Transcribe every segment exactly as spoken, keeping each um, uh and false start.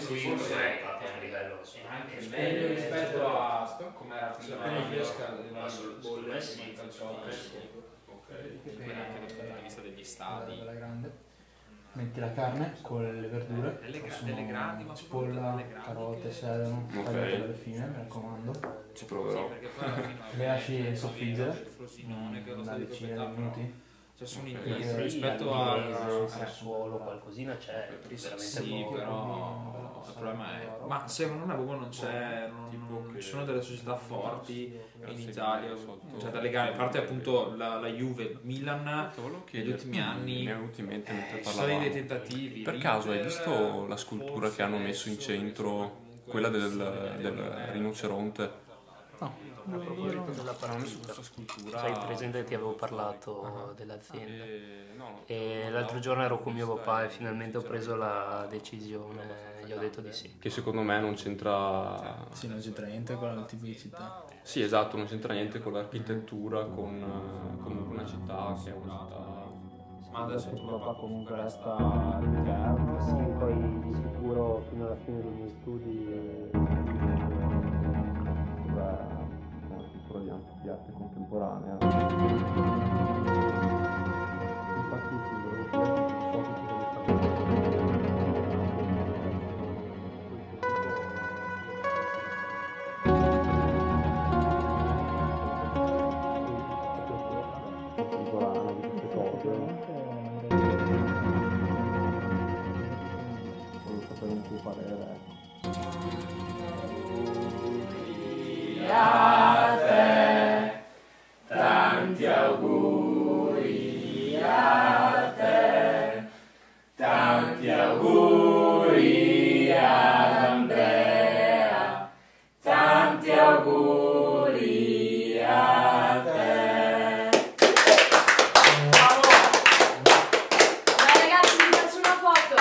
influire a livello anche meglio rispetto a come era prima fresca delle bolle, sì, quindi anche dal punto di vista degli stadi. Bella grande. Metti la carne con le verdure, delle, gra sono delle grandi, ma cipolla, carote, sedano, tagliate alle fine, mi raccomando. Ci proverò. Le lasci soffiggere una una decina di minuti. Cioè sono in Perché piedi rispetto a al sassuolo, qualcosina c'è, veramente sì, poco. però il problema è ma secondo me proprio non c'è non, non ci sono delle società forti in Italia, cioè dalle gare, a parte appunto la, la Juve, il Milan negli ultimi anni mi è venuto in mente mentre ci sono dei parlavamo. tentativi. Per caso hai visto la scultura che hanno messo in centro, quella del, del rinoceronte? No. A proposito della partita, scultura, sai presente che ti avevo parlato dell'azienda e, no, e l'altro giorno ero con mio papà e finalmente ho preso la decisione, gli ho detto di sì. che secondo me non c'entra. Sì, non c'entra niente con il tipo di città. Sì, esatto, non c'entra niente con l'architettura, con comunque una città che è una città. Ma adesso tuo papà comunque resta all'interno. sì, poi di sicuro fino alla fine dei miei studi Di, di arte contemporanea. Infatti sì, volevo chiederti so che tu Contemporanea di queste cose. Volevo sapere un tuo parere. A te, tanti auguri a te, tanti auguri ad Andrea, tanti auguri a te. Bravo! Dai ragazzi, vi faccio una foto.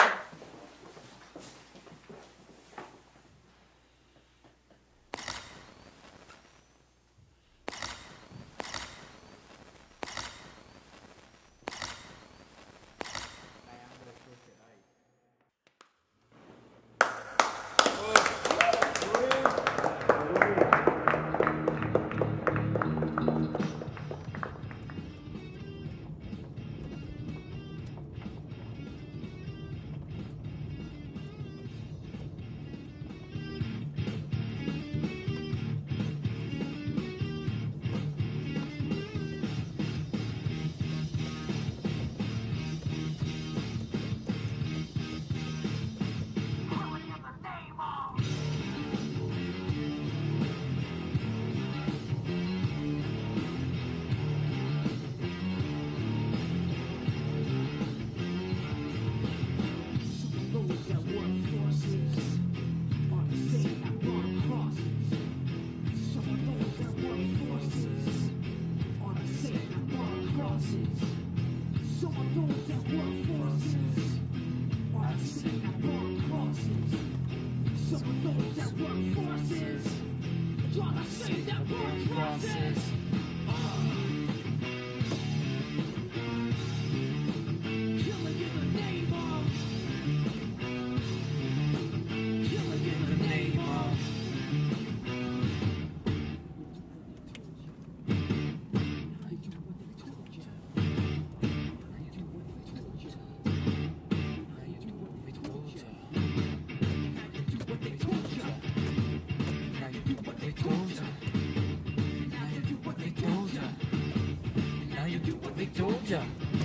told ya.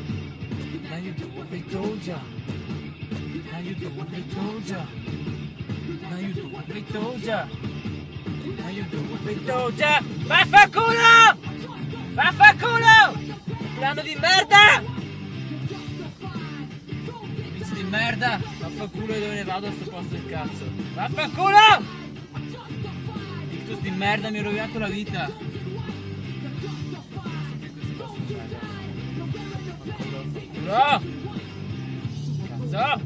Now you do what they told ya. Now you do what they told ya. Now you do what they told ya. Now you do what they told ya. Vaffanculo! Vaffanculo! Plano di merda! Pizzo di merda! Vaffanculo e dove ne vado a sto posto del cazzo? Vaffanculo! Ictus di merda, mi ha rovinato la vita! No! Cazzo!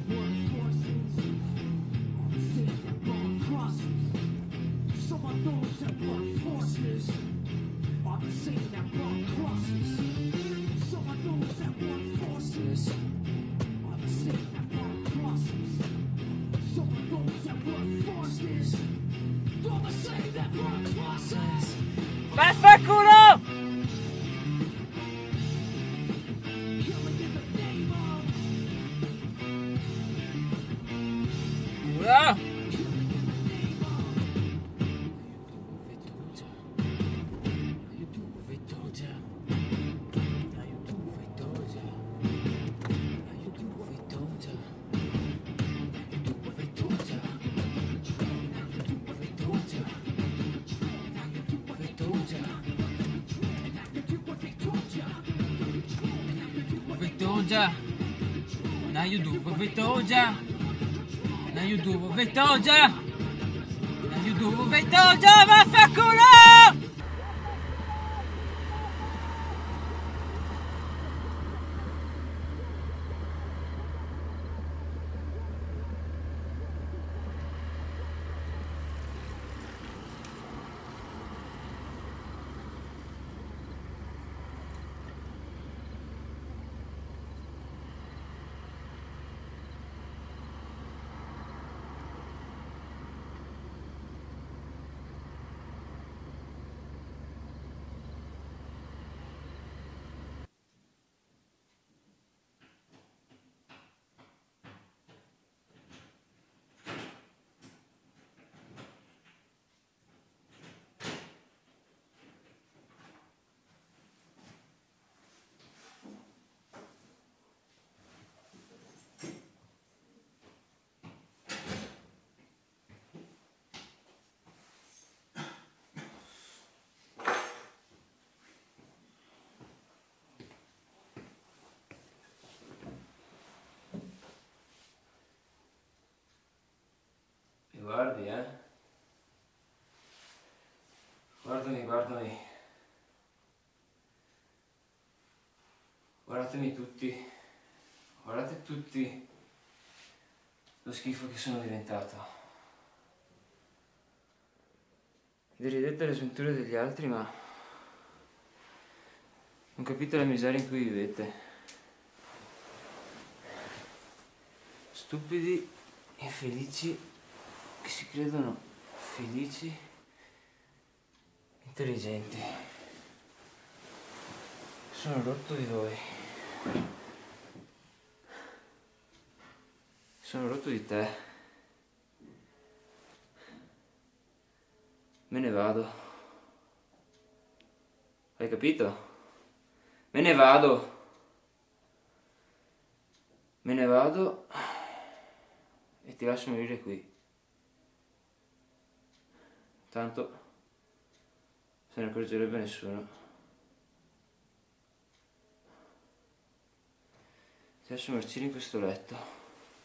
told ya. Now you do what we told ya. Now you do what we told ya. Now you do what we told ya. Vaffanculo! Guardi, eh? Guardami, guardami. Guardatemi tutti. Guardate tutti lo schifo che sono diventato. Deridete le sventure degli altri, ma non capite la miseria in cui vivete. Stupidi, infelici, che si credono felici, intelligenti. Sono rotto di voi. Sono rotto di te. Me ne vado. Hai capito? Me ne vado. Me ne vado e ti lascio morire qui. Tanto se ne accorgerebbe nessuno. Ti lascio marcire in questo letto.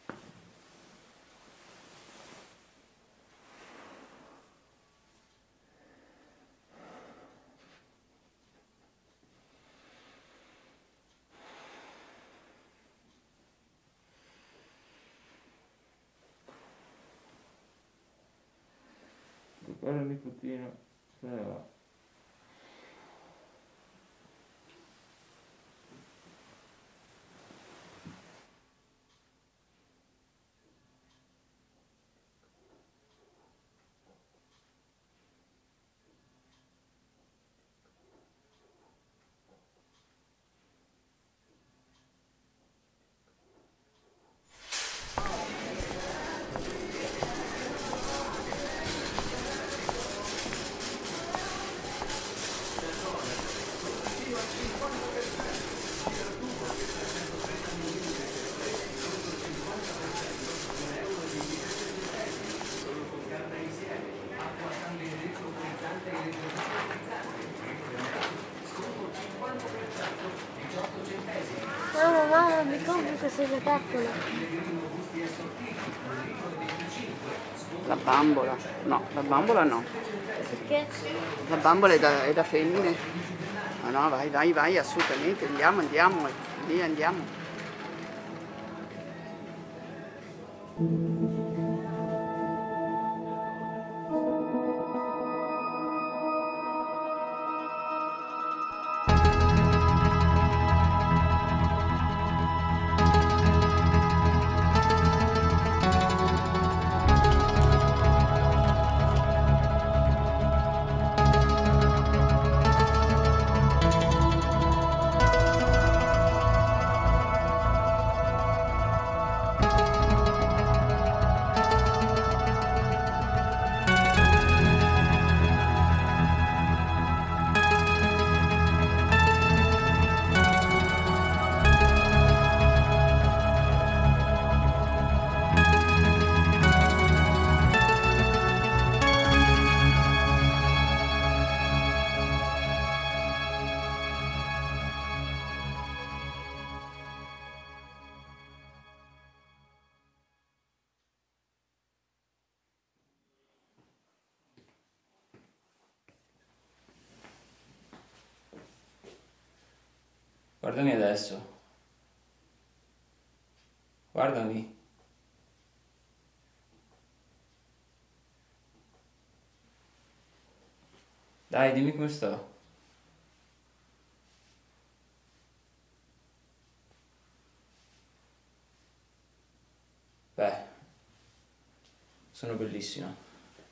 Guarda il nipotino, se ne va. Mamma, mamma, mi compri questo giocattolo. La bambola? No, la bambola no. Perché? La bambola è da, è da femmine. Ma no, vai, vai, vai, assolutamente. Andiamo, andiamo, via, andiamo. Guardami adesso. Guardami. Dai, dimmi come sto. Beh, sono bellissima.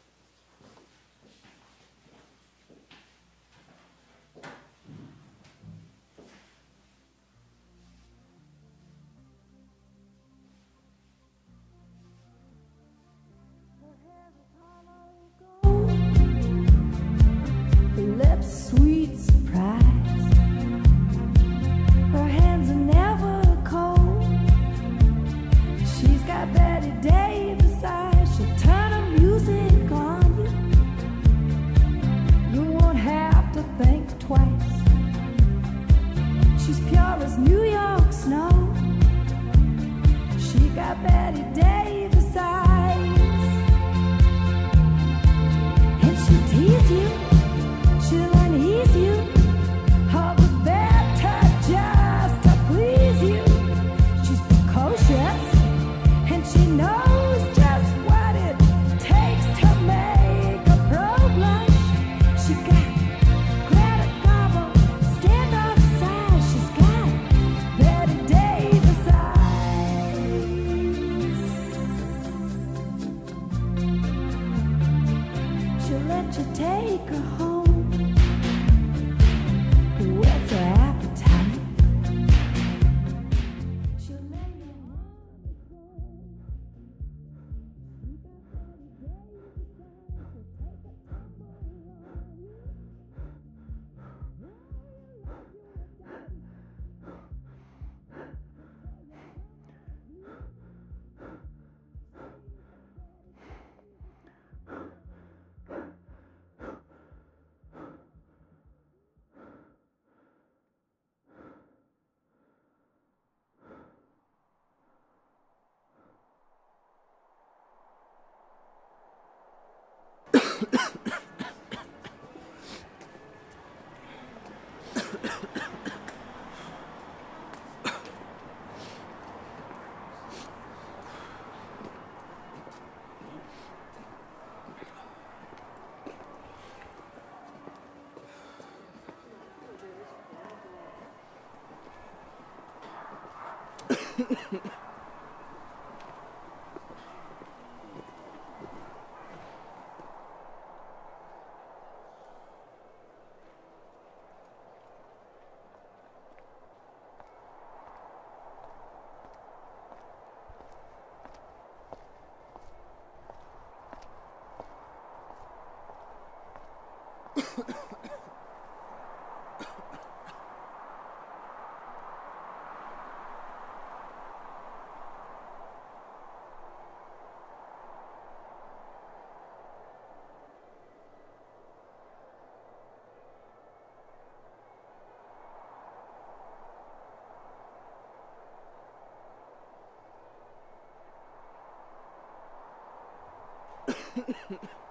Lips, sweet surprise. Her hands are never cold. She's got Betty Davis eyes. She'll turn her music on you. You won't have to think twice. She's pure as New York snow. She got Betty Davis eyes. And she'll tease you. She'll unease you, all the better just to please you. She's precocious, and she knows just what it takes to make a pro blush. She got Greta Garbo, standoff size. She's got Betty Davis eyes. She'll let you take her home. What's her appetite? She'll lay you on the floor. Ha ha ha.